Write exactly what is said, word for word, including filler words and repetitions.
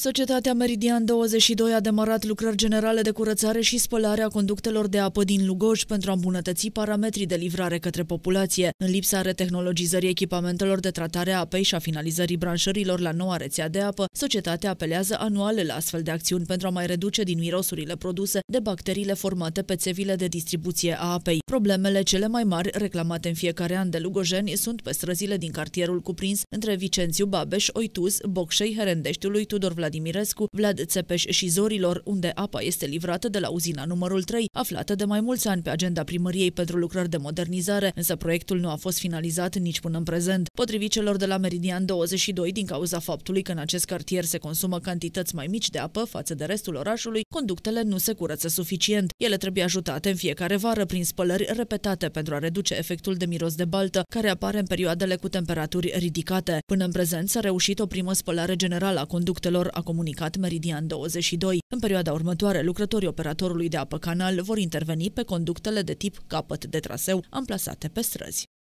Societatea Meridian douăzeci și doi a demarat lucrări generale de curățare și spălare a conductelor de apă din Lugoj pentru a îmbunătăți parametrii de livrare către populație. În lipsa retehnologizării echipamentelor de tratare a apei și a finalizării branșărilor la noua rețea de apă, societatea apelează anual la astfel de acțiuni pentru a mai reduce din mirosurile produse de bacteriile formate pe țevile de distribuție a apei. Problemele cele mai mari reclamate în fiecare an de lugojeni sunt pe străzile din cartierul cuprins între Vicențiu, Babeș, Oituz, Bocșei, Herendeștiului, Tudor Vladimirescu, Vlad Țepeș și Zorilor, unde apa este livrată de la uzina numărul trei, aflată de mai mulți ani pe agenda primăriei pentru lucrări de modernizare, însă proiectul nu a fost finalizat nici până în prezent. Potrivit celor de la Meridian douăzeci și doi, din cauza faptului că în acest cartier se consumă cantități mai mici de apă față de restul orașului, conductele nu se curăță suficient. Ele trebuie ajutate în fiecare vară prin spălări repetate pentru a reduce efectul de miros de baltă, care apare în perioadele cu temperaturi ridicate. Până în prezent s-a reușit o primă spălare generală a conductelor, a comunicat Meridian douăzeci și doi. În perioada următoare, lucrătorii operatorului de apă canal vor interveni pe conductele de tip capăt de traseu amplasate pe străzi.